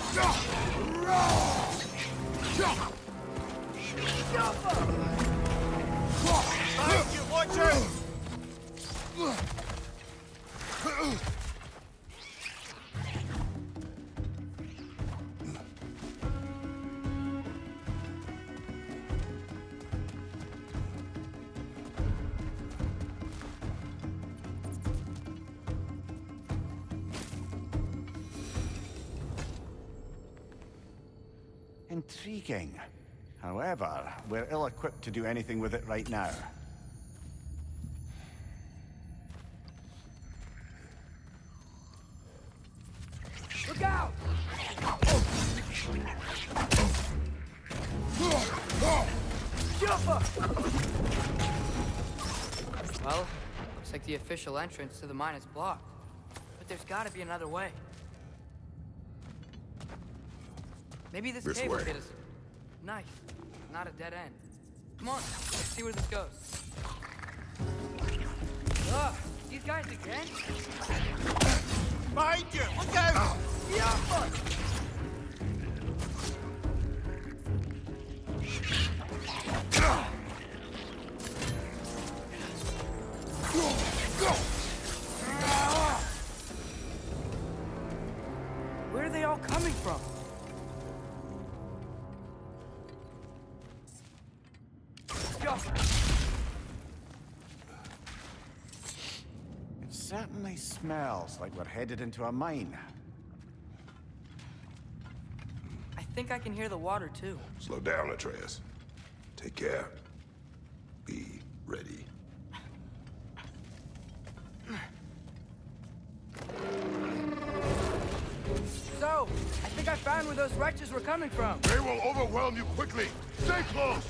Behind you, watch out! Intriguing. However, we're ill-equipped to do anything with it right now. Look out! Well, looks like the official entrance to the mine is blocked. But there's gotta be another way. Maybe this cave will get us. Nice. Not a dead end. Come on, let's see where this goes. Ugh, these guys again? Behind you! Look out! Yeah! Where are they all coming from? It certainly smells like we're headed into a mine. I think I can hear the water too. Slow down, Atreus. Take care. Be ready. So, I think I found where those wretches were coming from. They will overwhelm you quickly. Stay close.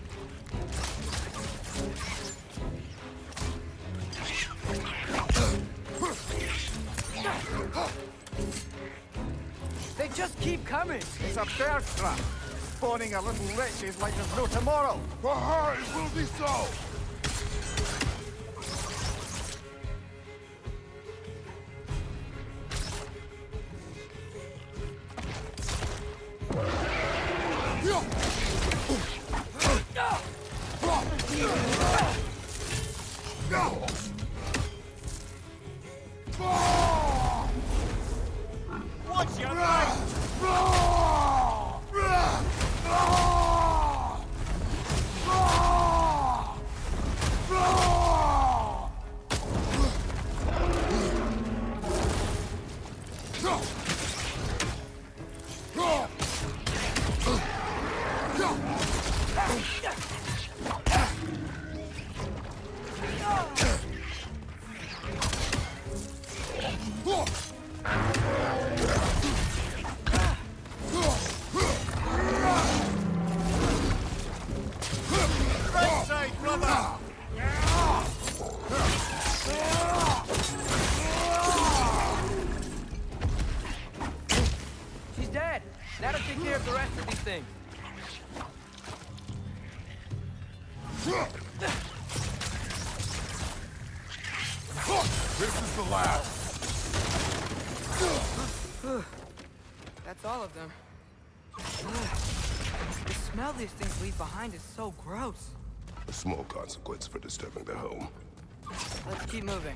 They just keep coming. It's a bear trap, spawning a little wretches like there's no tomorrow. For her, it will be so. Watch your right! Right side, brother! She's dead. That'll take care of the rest of these things. This is the last. That's all of them. The smell these things leave behind is so gross. A small consequence for disturbing their home. Let's keep moving.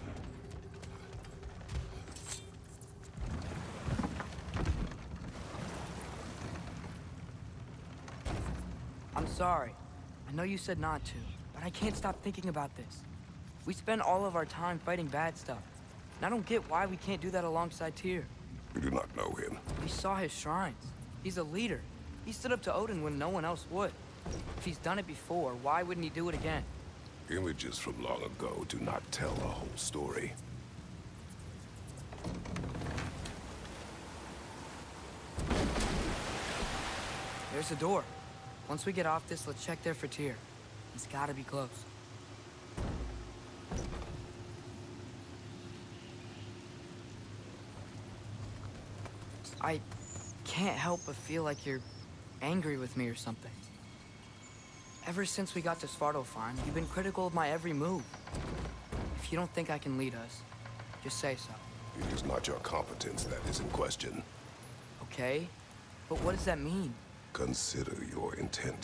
I'm sorry. I know you said not to, but I can't stop thinking about this. We spend all of our time fighting bad stuff, and I don't get why we can't do that alongside Tyr. We do not know him. We saw his shrines. He's a leader. He stood up to Odin when no one else would. If he's done it before, why wouldn't he do it again? Images from long ago do not tell a whole story. There's a door. Once we get off this, let's check there for Tyr. He's gotta be close. I can't help but feel like you're angry with me or something. Ever since we got to Svartalfheim, you've been critical of my every move. If you don't think I can lead us, just say so. It is not your competence that is in question. Okay, but what does that mean? Consider your intent.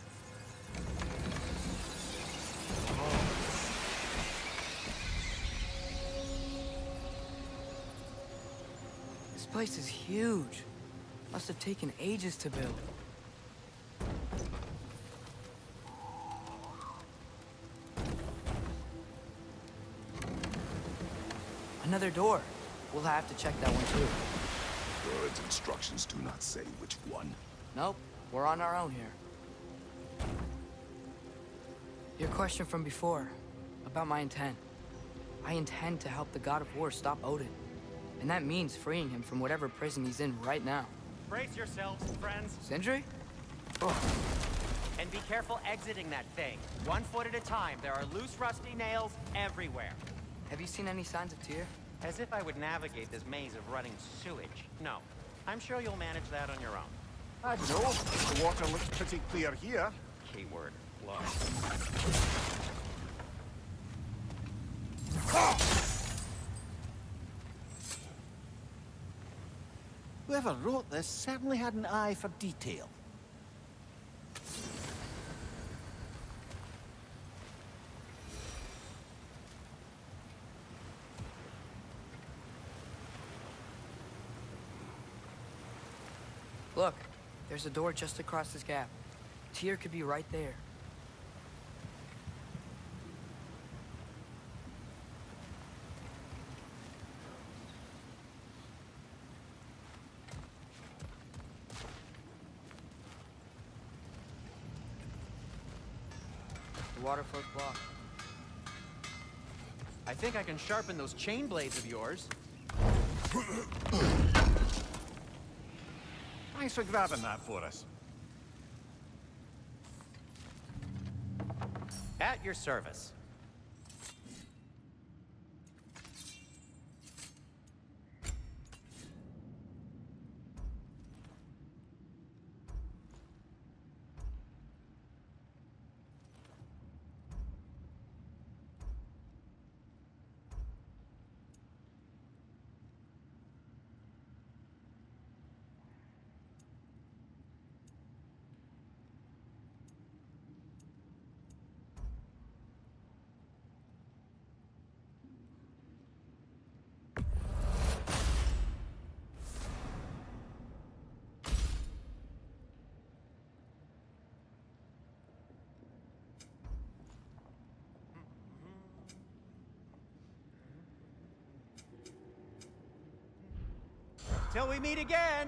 This place is huge. Must have taken ages to build. Another door. We'll have to check that one too. Bird's instructions do not say which one. Nope, we're on our own here. Your question from before, about my intent. I intend to help the God of War stop Odin. And that means freeing him from whatever prison he's in right now. Brace yourselves, friends, Sindri? and be careful exiting that thing. 1 foot at a time. There are loose, rusty nails everywhere. Have you seen any signs of Tyr? As if I would navigate this maze of running sewage. No. I'm sure you'll manage that on your own. I don't know. The water looks pretty clear here. Keyword, look. Whoever wrote this certainly had an eye for detail. Look, there's a door just across this gap. Tyr could be right there. The water flow's blocked. I think I can sharpen those chain blades of yours. Thanks for grabbing that for us. At your service. Till we meet again!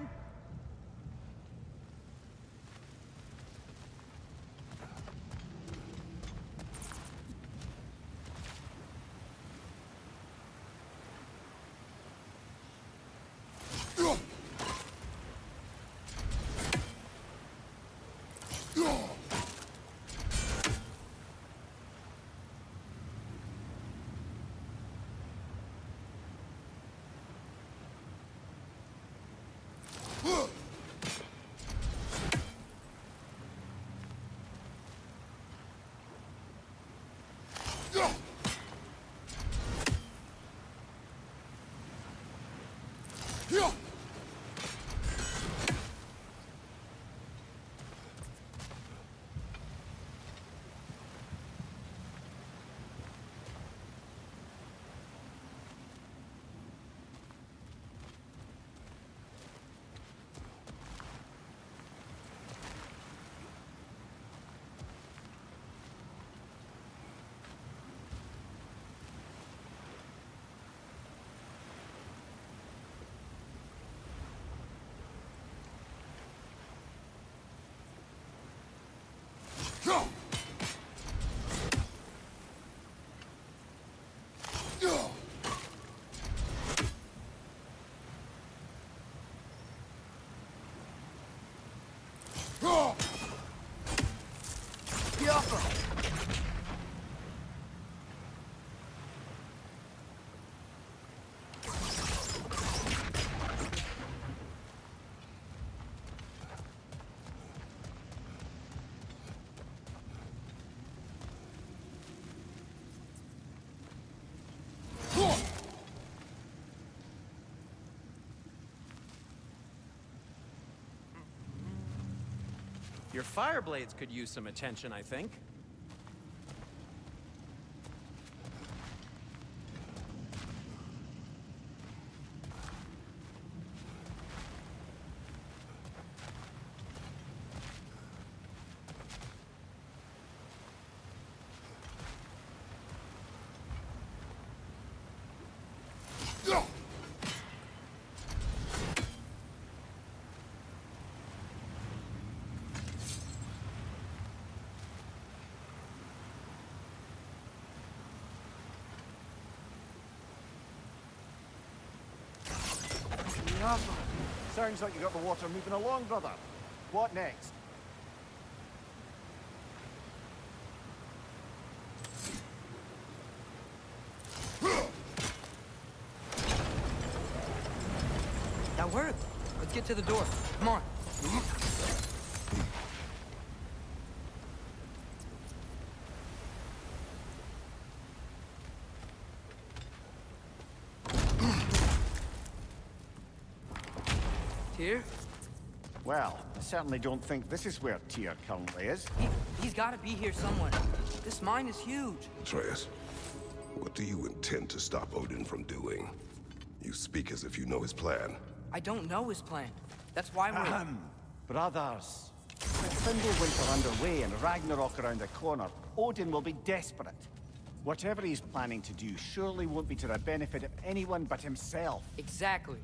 Your fire blades could use some attention, I think. Sounds like you got the water moving along, brother. What next? That worked. Let's get to the door. Come on. Tyr? Well, I certainly don't think this is where Tyr currently is. He's got to be here somewhere. This mine is huge. Atreus, what do you intend to stop Odin from doing? You speak as if you know his plan. I don't know his plan. That's why we're... Ahem. Brothers, with Fimbulwinter underway and Ragnarok around the corner, Odin will be desperate. Whatever he's planning to do surely won't be to the benefit of anyone but himself. Exactly.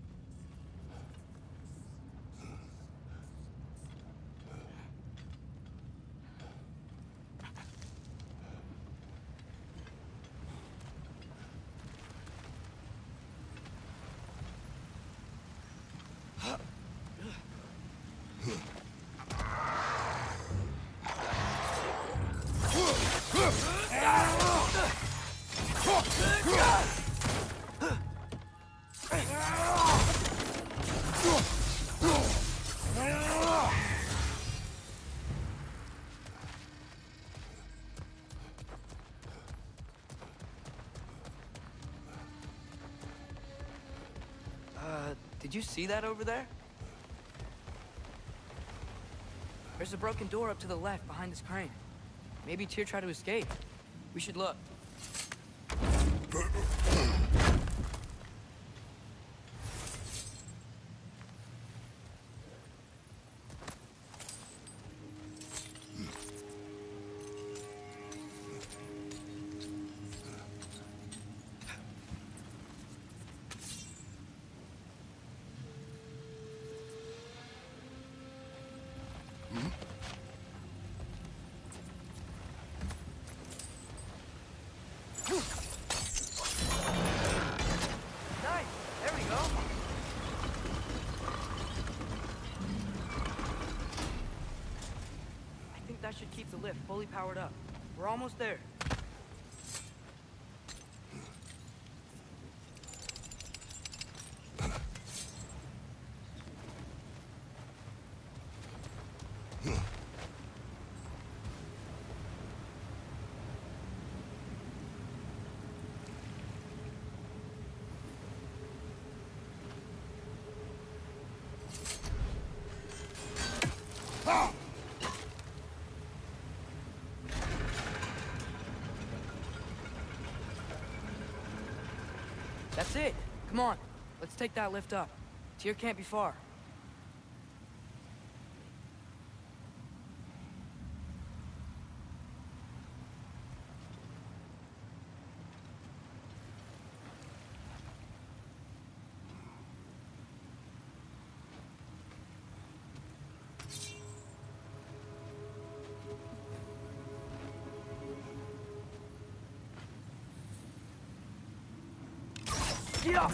Did you see that over there? There's a broken door up to the left behind this crane. Maybe Tyr tried to escape. We should look. That should keep the lift fully powered up. We're almost there. That's it. Come on. Let's take that lift up. Tyr can't be far. Yeah.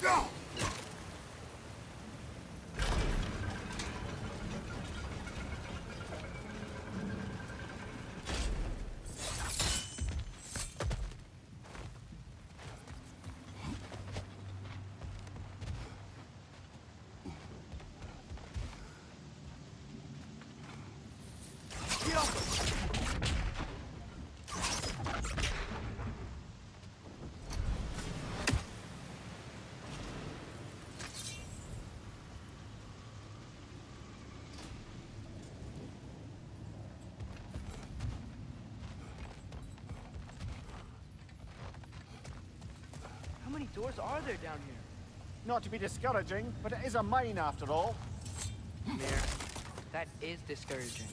How many doors are there down here? Not to be discouraging, but it is a mine after all. Mir, that is discouraging.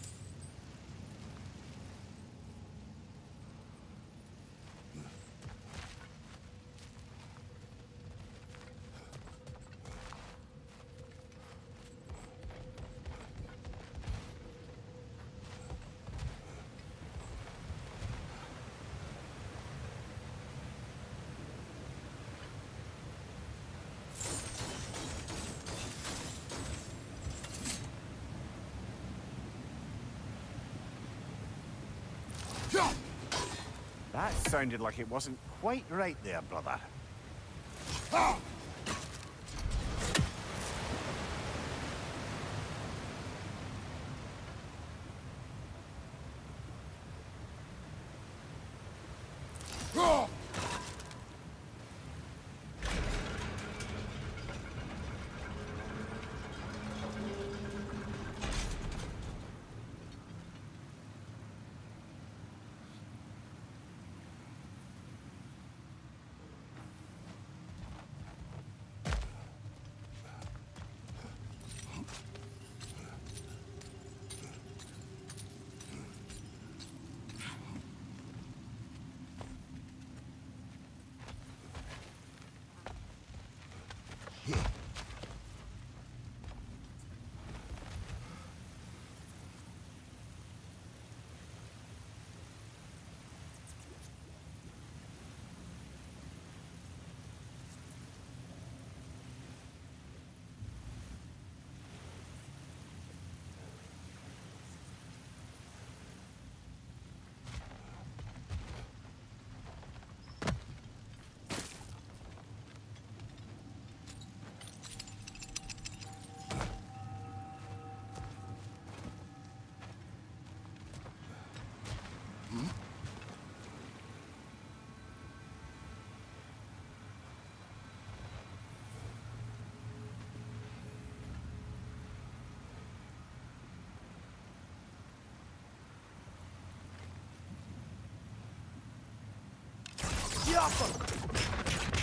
That sounded like it wasn't quite right there, brother. Get off him!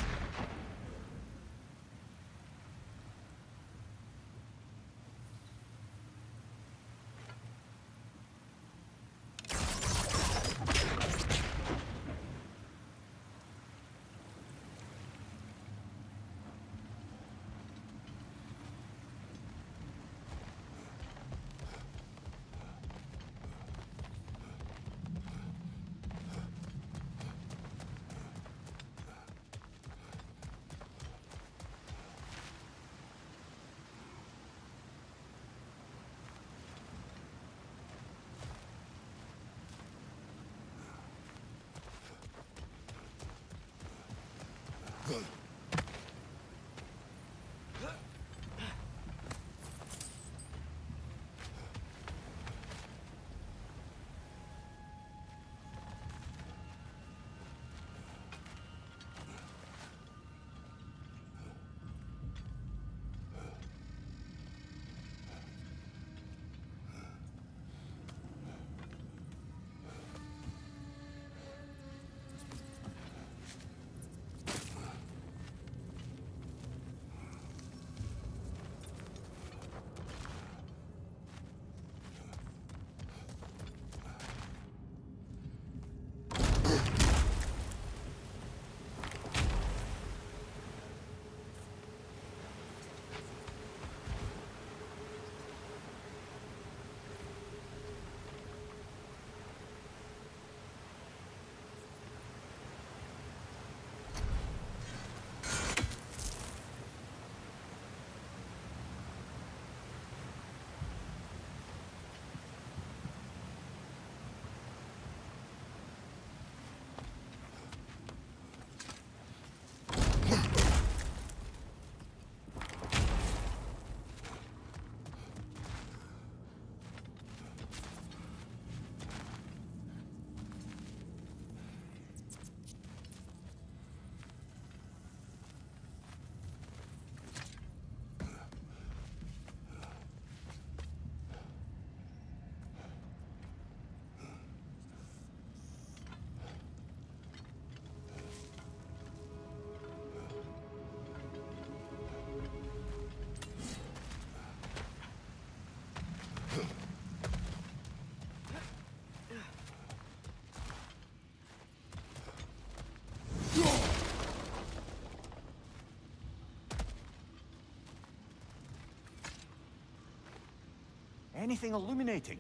Anything illuminating?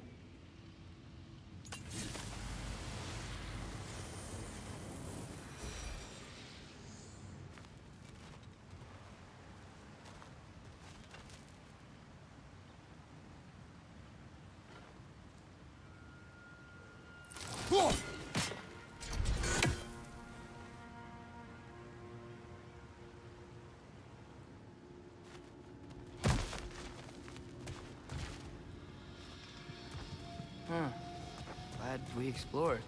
Glad we explored.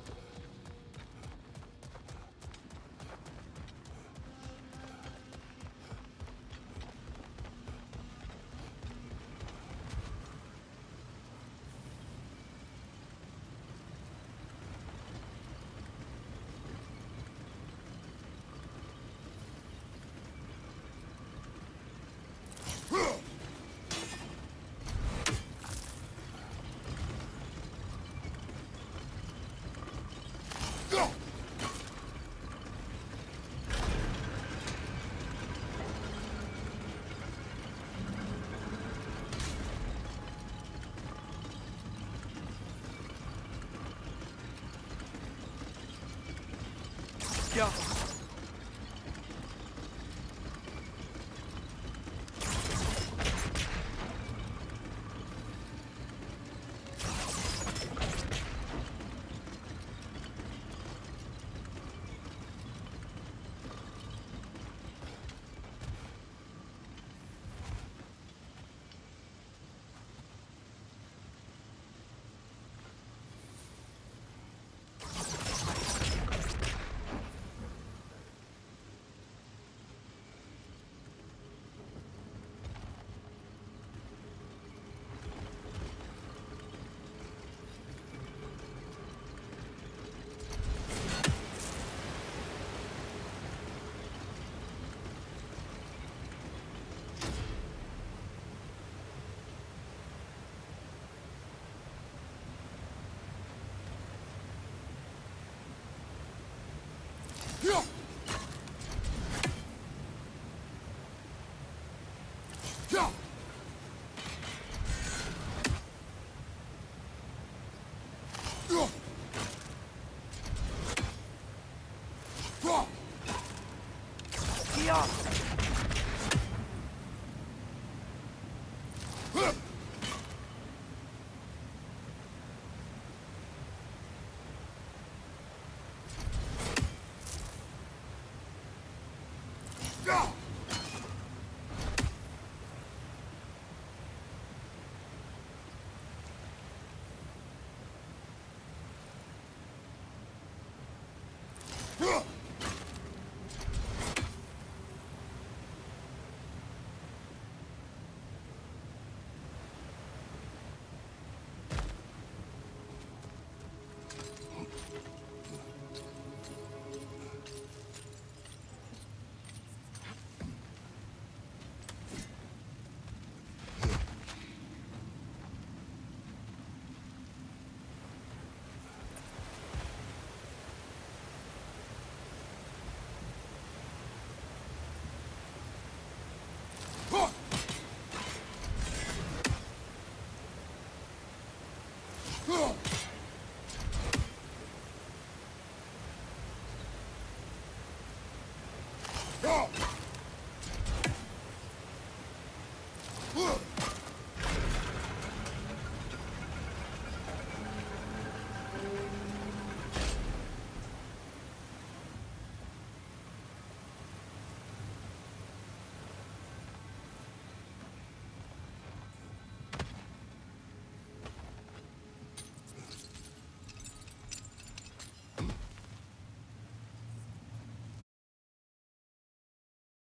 Yo. Go!